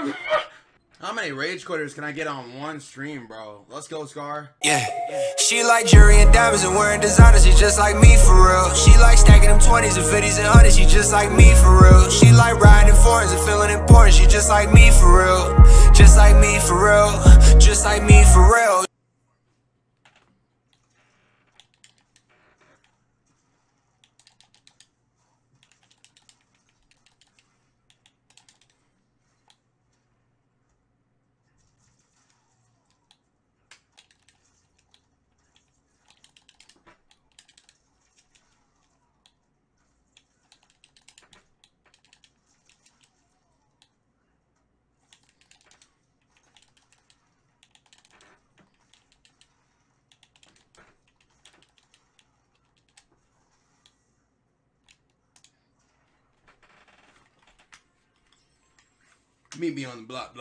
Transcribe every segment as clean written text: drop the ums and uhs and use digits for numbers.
How many rage quitters can I get on one stream, bro? Let's go, Scar. Yeah. She like jewelry and diamonds and wearing designer. She just like me for real. She like stacking them 20s and 50s and 100s. She just like me for real. She like riding in foreigns and feeling important. She just like me for real. Just like me for real. Just like me for real. Meet me on the block.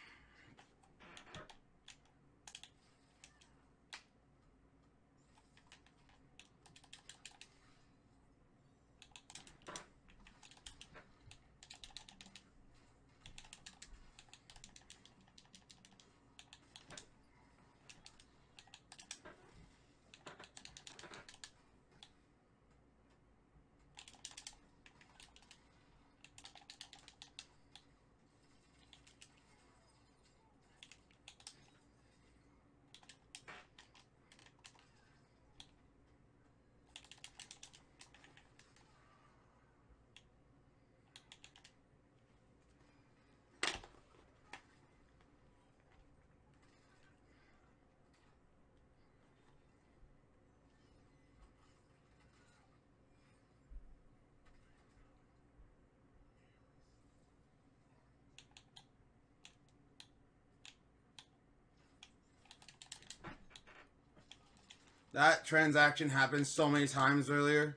That transaction happened so many times earlier.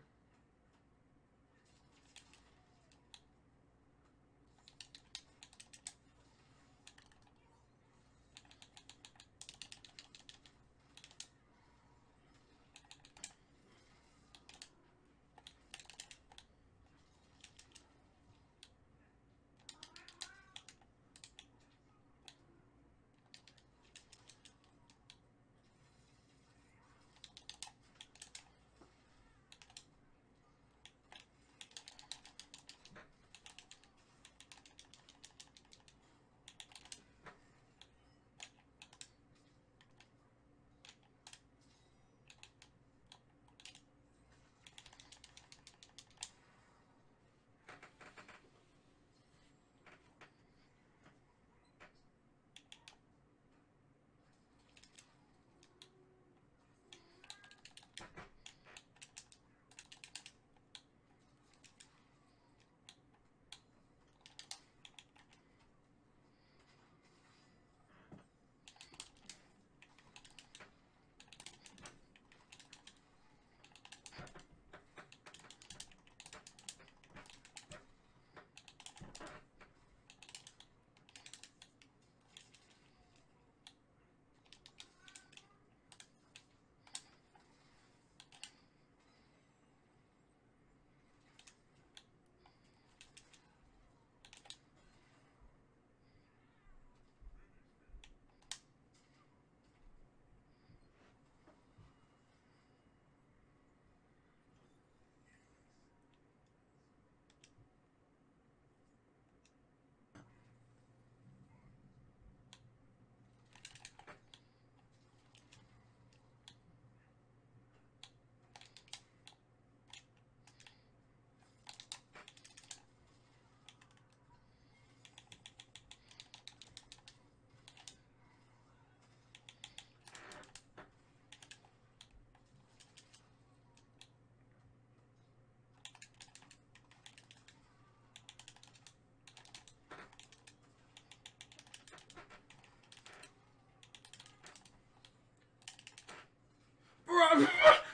Bro.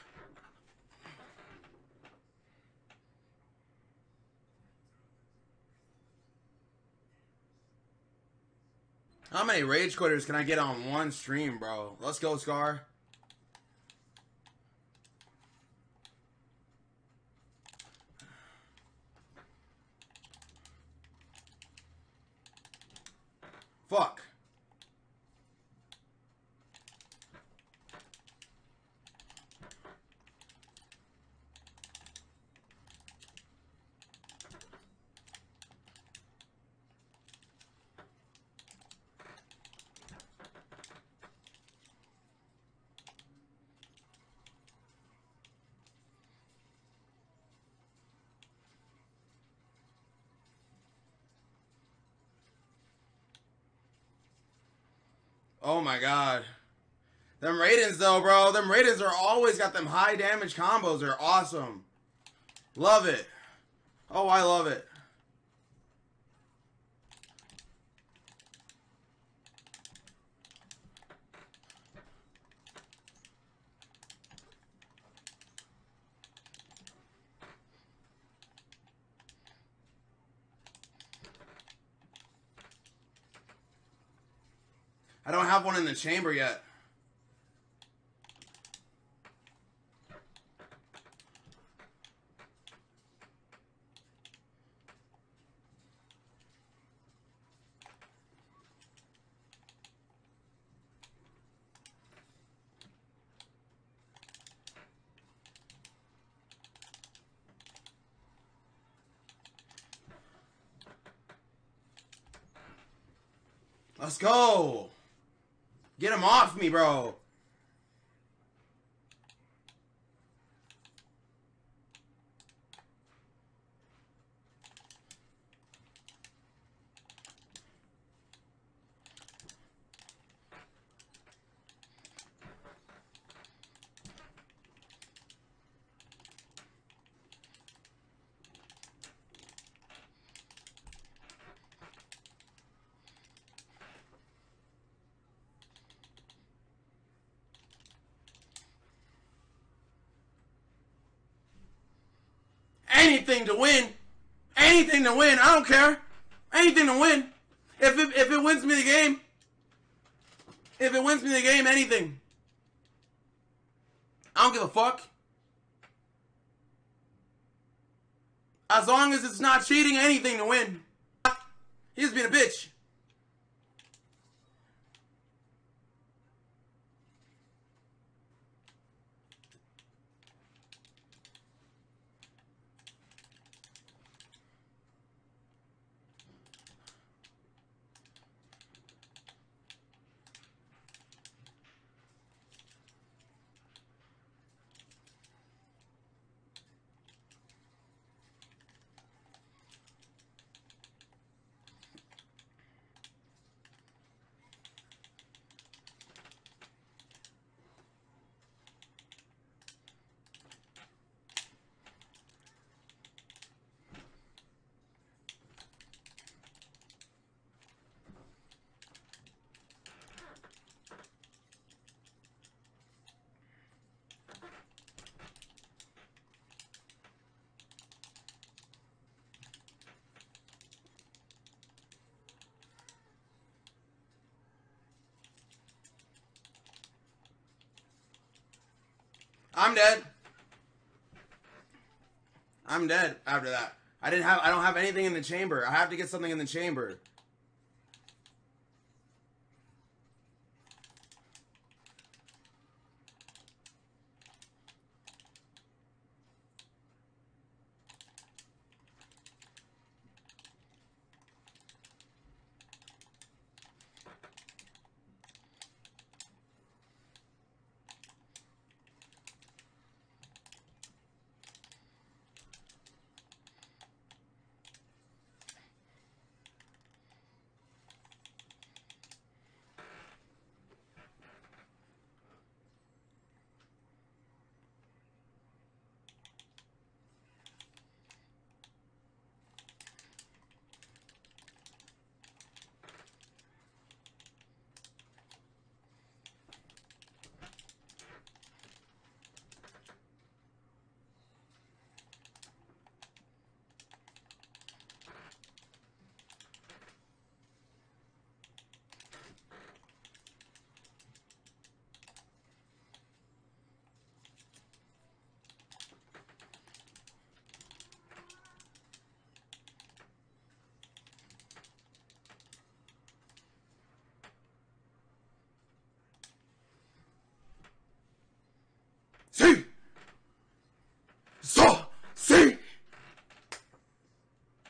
How many rage quitters can I get on one stream, bro? Let's go, Scar. Fuck. Oh my god. Them Raidens though, bro. Them Raidens are always got them high damage combos. They're awesome. Love it. Oh, I love it. I don't have one in the chamber yet. Let's go. Get him off me, bro. Anything to win. Anything to win. I don't care. Anything to win. If it wins me the game. If it wins me the game, anything. I don't give a fuck. As long as it's not cheating, anything to win. He's being a bitch. I'm dead. I'm dead after that. I don't have anything in the chamber. I have to get something in the chamber.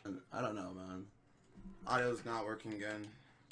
I don't know, man. Audio's not working again.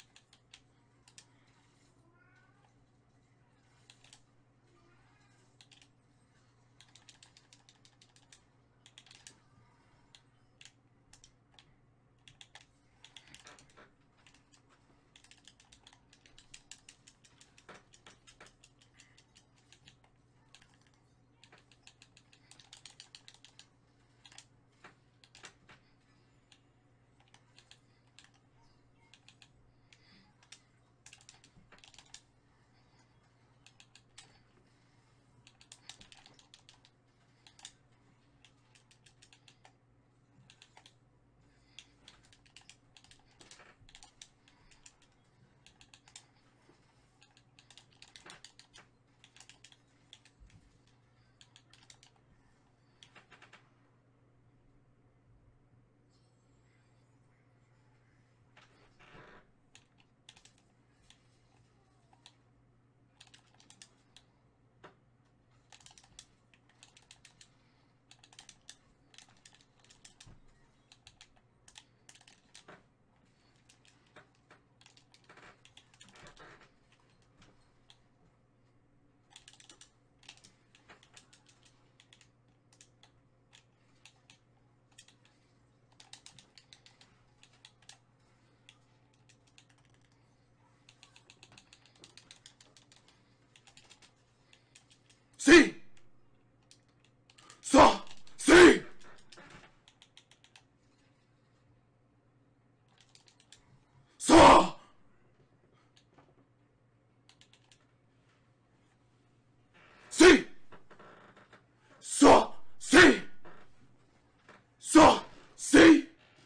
See! So! See! So! See! So! See! So! See!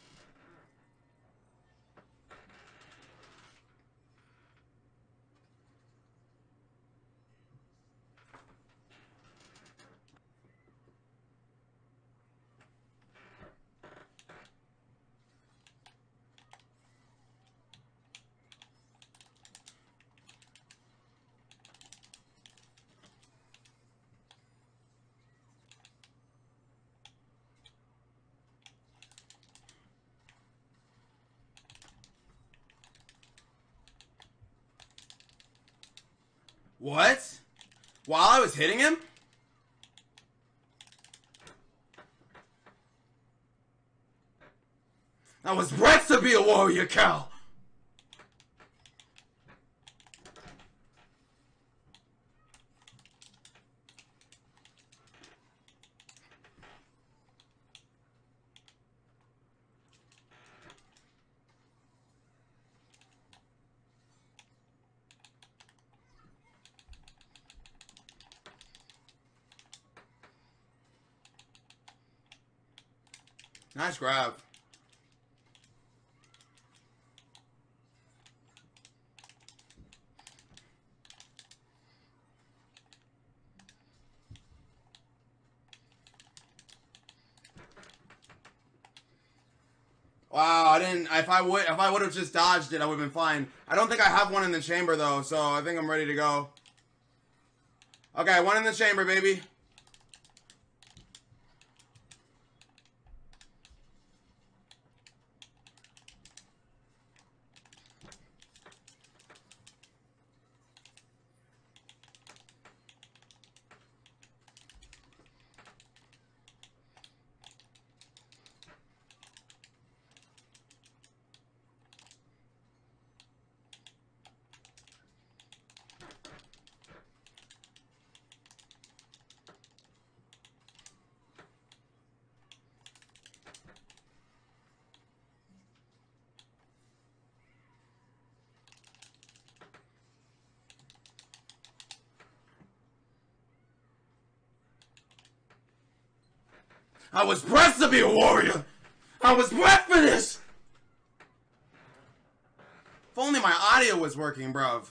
What? While I was hitting him? I was bred to be a warrior, Cal! Nice grab. Wow, I didn't. If I would have just dodged it, I would have been fine. I don't think I have one in the chamber though, so I think I'm ready to go. Okay, one in the chamber, baby. I was bred to be a warrior! I was bred for this! If only my audio was working, bruv.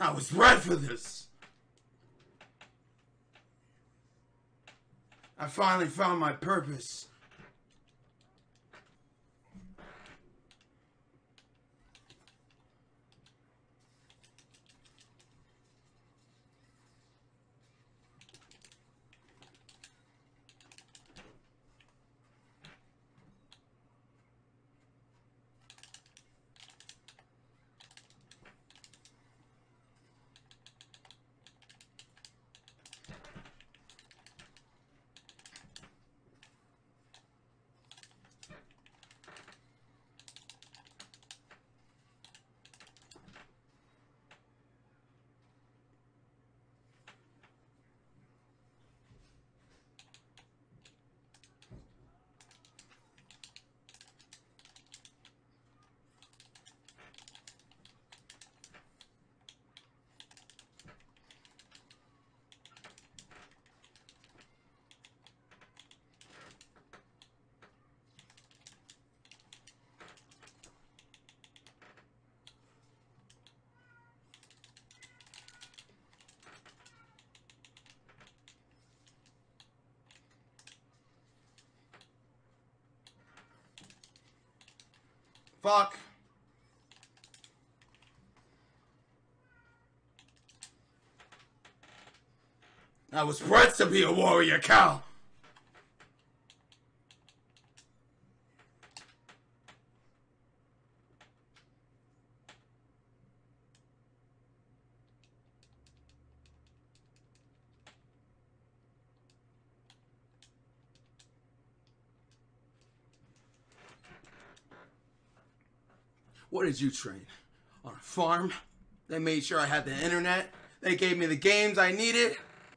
I was bred for this. I finally found my purpose. Fuck. I was bred to be a warrior, Cal. What did you train? On a farm? They made sure I had the internet. They gave me the games I needed.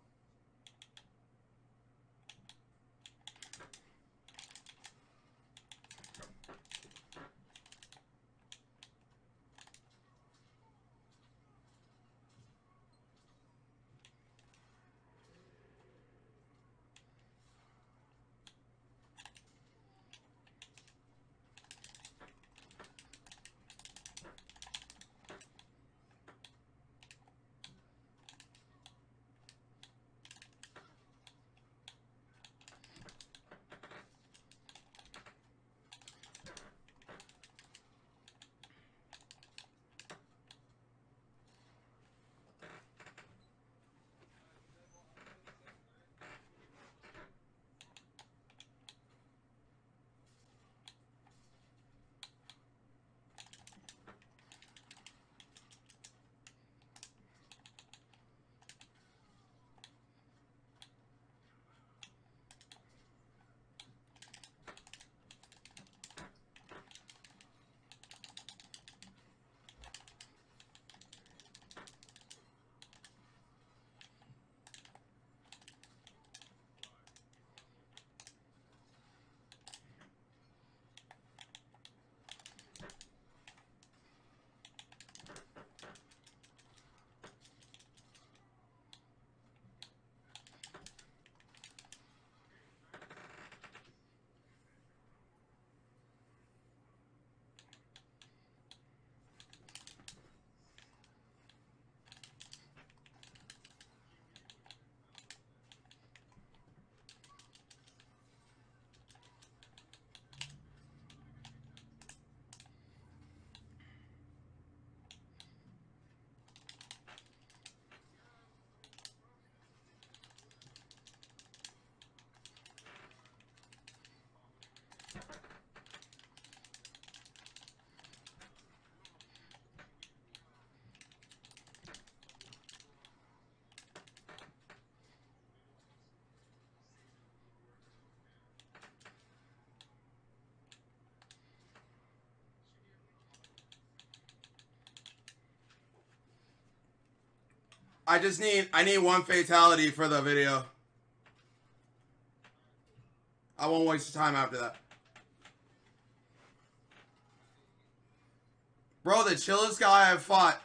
I need one fatality for the video. I won't waste time after that. Bro, the chillest guy I've fought.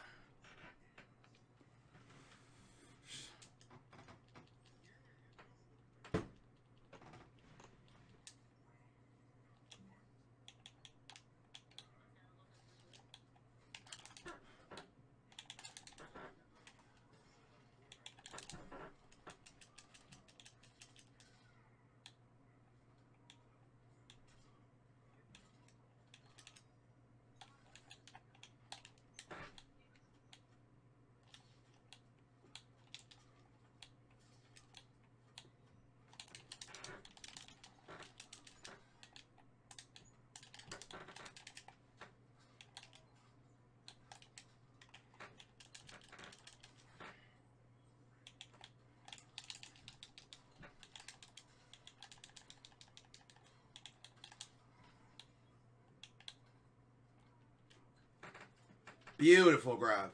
Beautiful grab.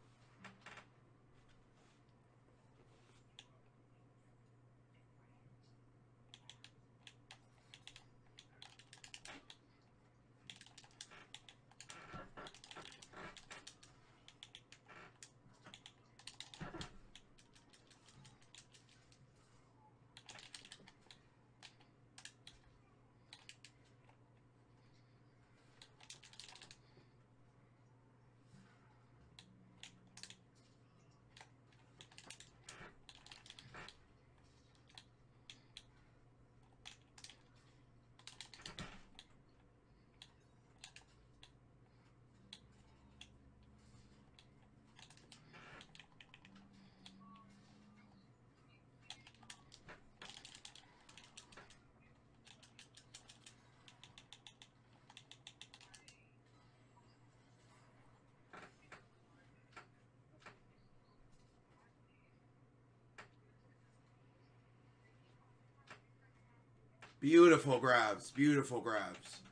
Beautiful grabs. Beautiful grabs.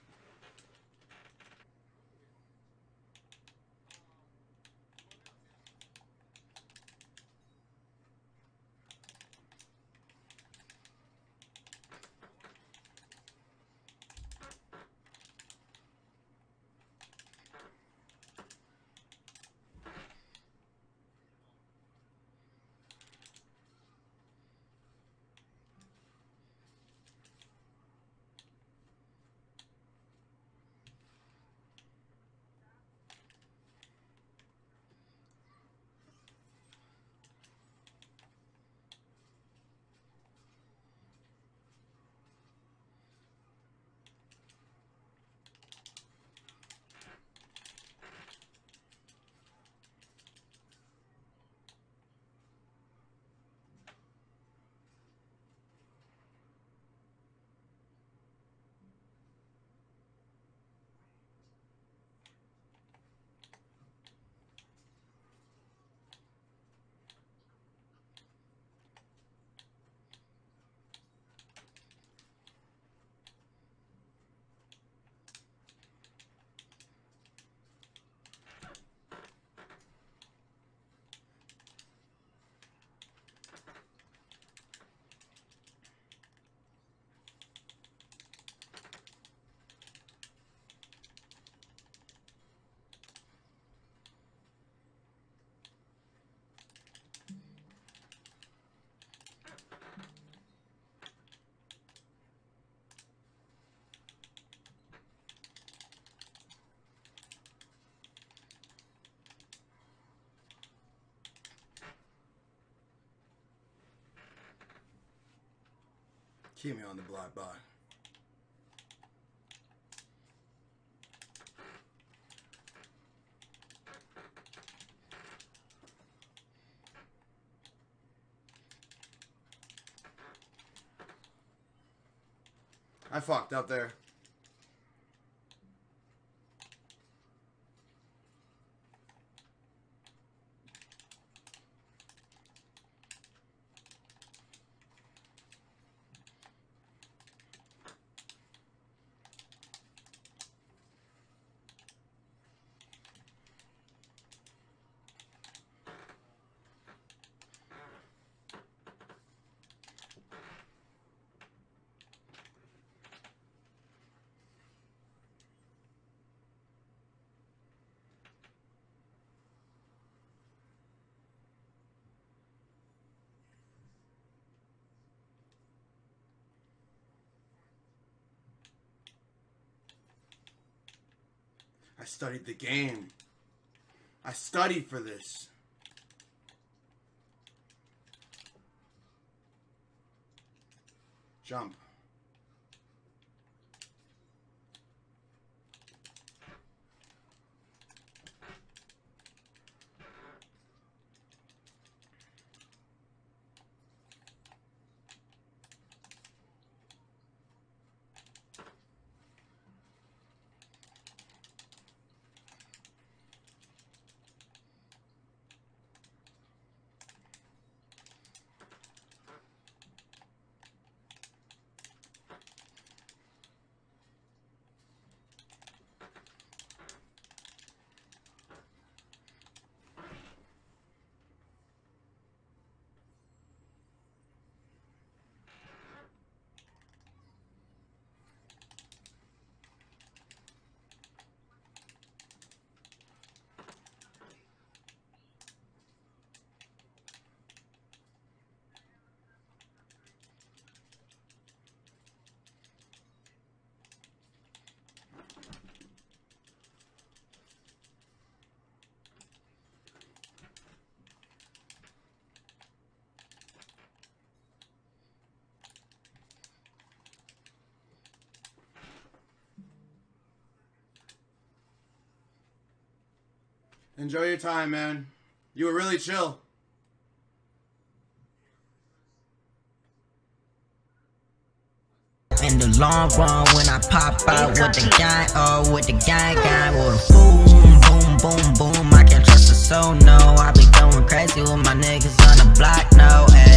Keep me on the black bot. I fucked up there. I studied the game. I studied for this. Jump. Enjoy your time, man. You were really chill. In the long run, when I pop out with the gang, with the gang, with a boom, boom, boom, boom, I can't trust a soul, no. I be going crazy with my niggas on the block, no, ay.